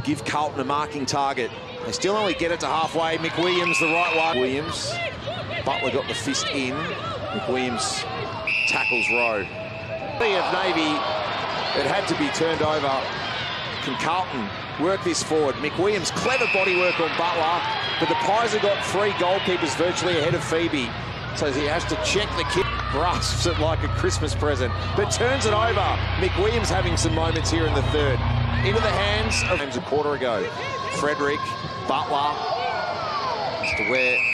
give Carlton a marking target. They still only get it to halfway. McWilliams the right one. Williams. Butler got the fist in. McWilliams tackles Rowe. Of Navy, it had to be turned over. Can Carlton work this forward? McWilliams, clever bodywork on Butler, but the Pies have got 3 goalkeepers virtually ahead of Phoebe. So he has to check the kick, grasps it like a Christmas present, but turns it over. McWilliams having some moments here in the third. Into the hands of a quarter ago. Frederick, Butler, as to where